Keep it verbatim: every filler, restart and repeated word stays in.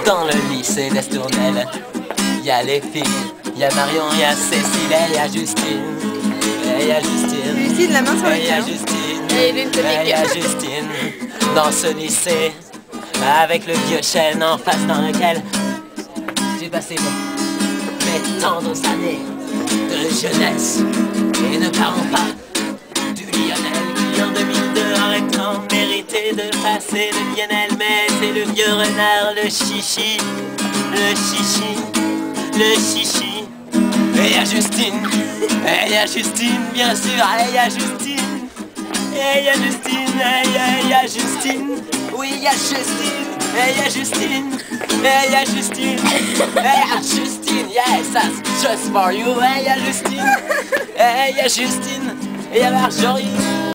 Dans le lycée d'Estournel, y'a les filles, y'a Marion, y'a Cécile, et y'a Justine. Et y'a Justine. Justine, la main sur le Et y'a cœur. Justine. Et l'une Et y'a Justine. Dans ce lycée, avec le vieux chêne en face dans lequel j'ai passé mon, mes tendres années de jeunesse. Et ne parlons pas du Lionel qui en deux mille deux aurait tant mérité de passer le Lionel. Mais c'est le vieux renard, le chichi, le chichi, le chichi. Et y'a Justine, et y'a Justine, bien sûr, et y'a Justine. Et y'a Justine, et y'a, y'a Justine. Oui, y'a Justine, et y'a Justine. Et y'a Justine, et y'a Justine. Yes, that's just for you. Et y'a Justine, et y'a Justine. Et y'a Marjorie.